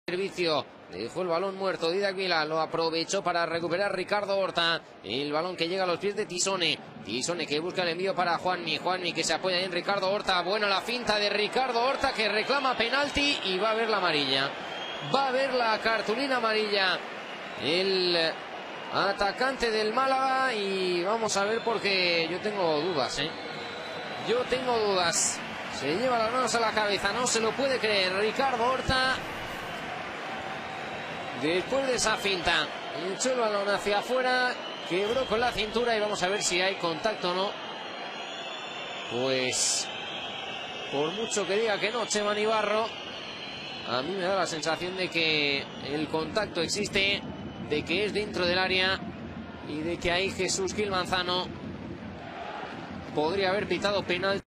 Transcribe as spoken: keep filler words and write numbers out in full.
servicio. Dejó el balón muerto. Didac Vilá lo aprovechó para recuperar Ricardo Horta. El balón que llega a los pies de Tisone. Tisone que busca el envío para Juanmi. Juanmi que se apoya en Ricardo Horta. Buena la finta de Ricardo Horta que reclama penalti y va a ver la amarilla. Va a ver la cartulina amarilla el atacante del Málaga. Y vamos a ver porque yo tengo dudas, ¿eh? Yo tengo dudas. Se lleva las manos a la cabeza. No se lo puede creer Ricardo Horta. Después de esa finta, echó el balón hacia afuera, quebró con la cintura y vamos a ver si hay contacto o no. Pues, por mucho que diga que no, Chema Ibarro, a mí me da la sensación de que el contacto existe, de que es dentro del área y de que ahí Jesús Gil Manzano podría haber pitado penal.